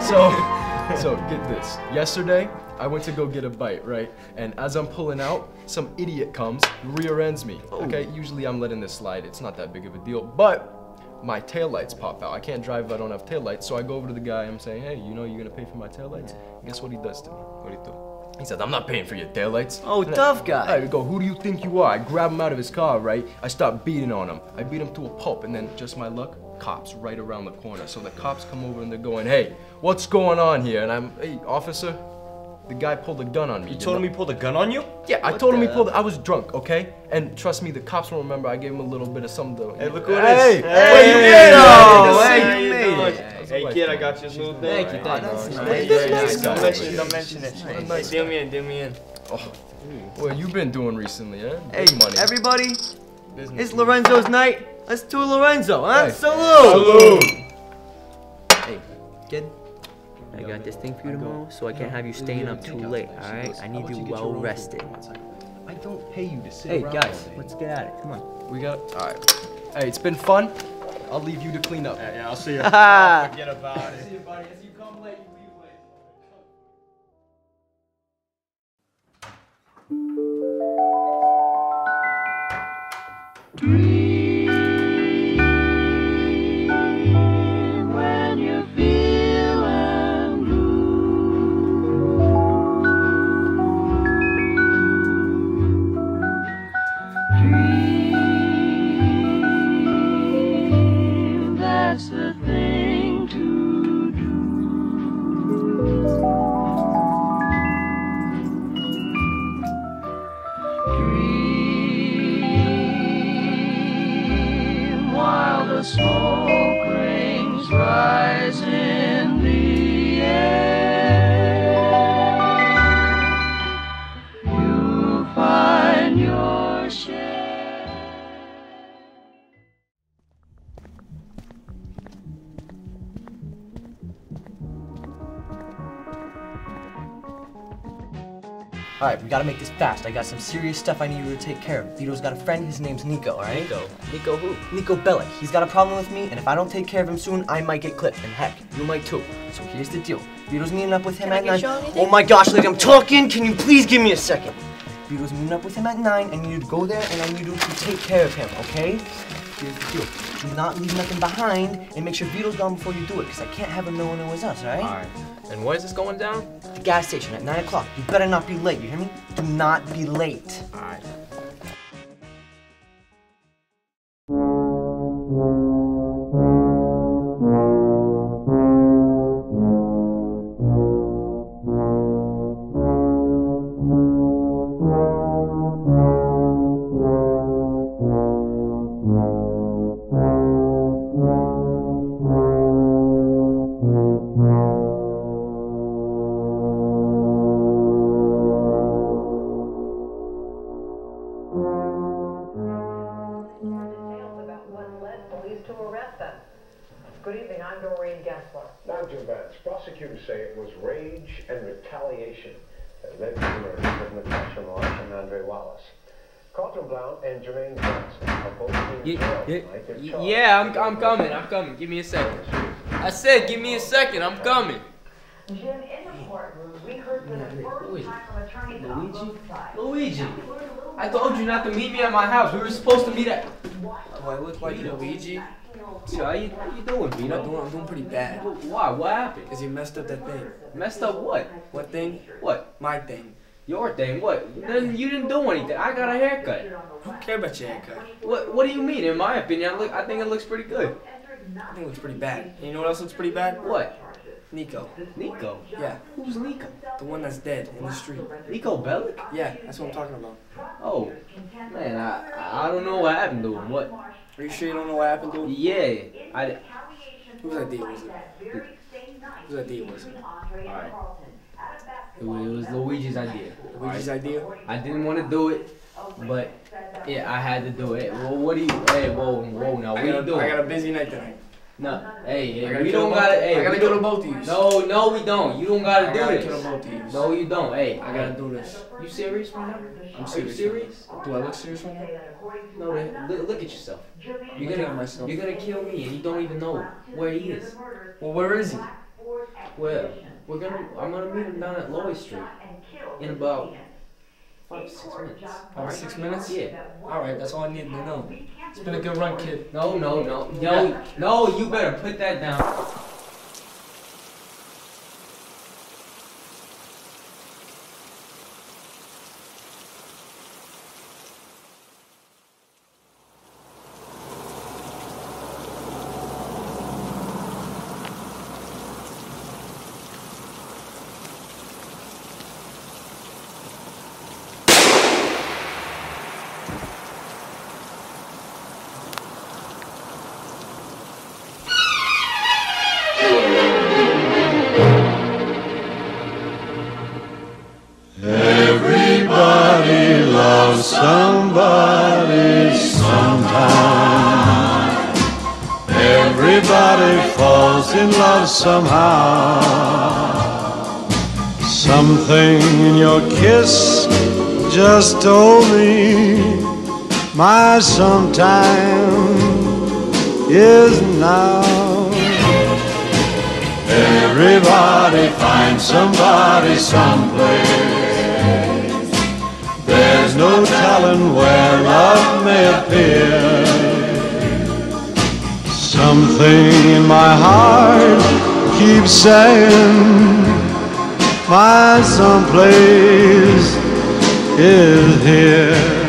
So get this. Yesterday, I went to go get a bite, right? And as I'm pulling out, some idiot comes, rear ends me. Okay, usually I'm letting this slide. It's not that big of a deal, but my taillights pop out. I can't drive if I don't have taillights, so I go over to the guy. I'm saying, hey, you know you're gonna pay for my taillights? Guess what he does to me? What do you do? He says, I'm not paying for your taillights. Oh, tough guy. I go, who do you think you are? I grab him out of his car, right? I start beating on him. I beat him to a pulp, and then just my luck, cops right around the corner. So the cops come over and they're going, hey, what's going on here? And I'm, hey, officer, the guy pulled a gun on me. You told him he pulled a gun on you? Yeah, I told him he pulled, I was drunk, okay? And trust me, the cops will remember I gave him a little bit of something to, hey, look who it is. Hey, you made it! Hey, kid, I got you a little thing. Thank you, That's nice. Don't mention it. Hey, deal me in. Oh, what you been doing recently, eh? Hey, Big money. everybody, Business. it's Lorenzo's night. Let's do Lorenzo, huh? Hey. Salute! Hey, kid, I got this thing for you tomorrow, so I can't have you staying up too late, alright? I need you well rested. I don't pay you to sit Hey, around guys, all day. let's get at it. Come on. We got, alright. Hey, it's been fun. I'll leave you to clean up. Yeah, I'll see you. Haha. Forget about it. See you, buddy. As you come late, you leave late. When you're feeling blue, that's the thing to dream while the smoke rings rise in the air. You'll find your share. Alright, we gotta make this fast. I got some serious stuff I need you to take care of. Vito's got a friend, his name's Nico, alright? Nico who? Nico Bellic. He's got a problem with me, and if I don't take care of him soon, I might get clipped. And heck, you might too. So here's the deal. Vito's meeting up with him at 9. Oh my gosh, lady, I'm talking! Can you please give me a second? Vito's meeting up with him at 9. I need you to go there, and I need you to take care of him, okay? Here's the deal. Do not leave nothing behind, and make sure Vito's gone before you do it, because I can't have him knowing it was us, alright? Alright. And where's this going down? The gas station at 9 o'clock. You better not be late, you hear me? Do not be late. Alright. To arrest them. Good evening, I'm Doreen Gessler. Now, Jim Vance, prosecutors say it was rage and retaliation that led to the murders of Natasha Marsh and Andre Wallace. Carlton Blount and Jermaine Johnson are both being jailed tonight. They're charged Yeah, with I'm coming. Give me a second. I said, give me a second. I'm coming. Jim, in the courtroom, we heard for the first time from attorneys on both sides. Luigi, I told you not to meet me at my house. We were supposed to meet at. Oh, I look like Luigi. So how you doing, Vito? I'm doing pretty bad. Why? What happened? Cause you messed up that thing. Messed up what? What thing? What? My thing. Your thing? What? Then you didn't do anything. I got a haircut. I don't care about your haircut. What do you mean? In my opinion, I think it looks pretty good. I think it looks pretty bad. And you know what else looks pretty bad? What? Nico. Nico? Yeah. Who's Nico? The one that's dead in the street. Nico Bellic? Yeah, that's what I'm talking about. Oh, man, I don't know what happened to him. What? Are you sure you don't know what happened to him? Yeah, Whose idea was it? Whose idea was it? Alright. It was Luigi's idea. Luigi's idea? I didn't want to do it, but yeah, I had to do it. Well, what do you? Hey, whoa, now what are you doing? I got a busy night tonight. No, hey, I we don't gotta. Hey, I gotta kill both of you. No, we don't. You don't gotta do this. Kill both of you. No, you don't. Hey, I gotta do this. You serious right now? I'm Are you serious. serious? Do I look serious right now? No, look at yourself. You're Looking at myself. gonna kill me, and you don't even know where he is. Well, where is he? Well, I'm gonna meet him down at Loy Street in about 5 to 6 minutes. 5 to 6 minutes? Yeah. Alright, that's all I needed to know. It's been a good run, kid. No, you better put that down. Everybody loves somebody sometime. Everybody falls in love somehow. Something in your kiss just told me my sometime is now. Everybody finds somebody someplace. There's no telling where love may appear. Something in my heart keeps saying my someplace is here.